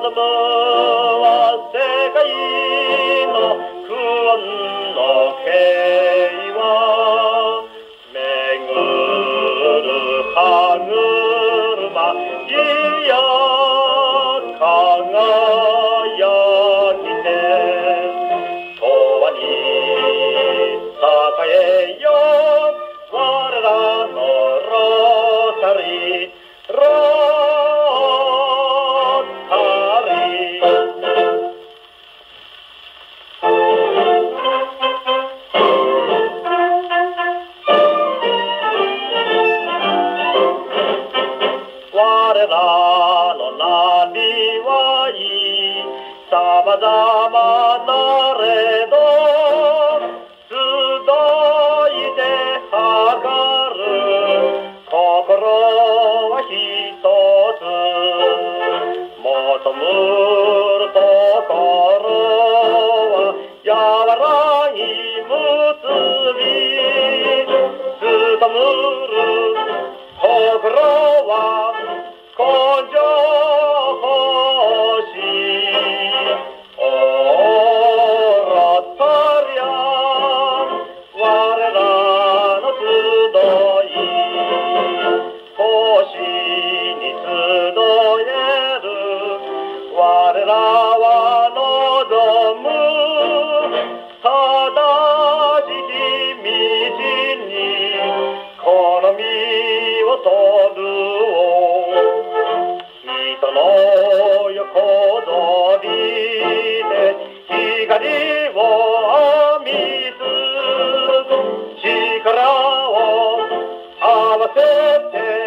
望むは世界の苦難の平和巡る歯車いや輝きて永遠に栄えよ我らのロータリーロータリー我らのナビはいいさまざまなれど集いて測る心は一つ求むるところは柔らぎ結び努むる心は根性欲しいおらたりゃ我らの集い星に集える我らは望む正しき道にこの身を取る人の横取りで光を浴びず力を合わせて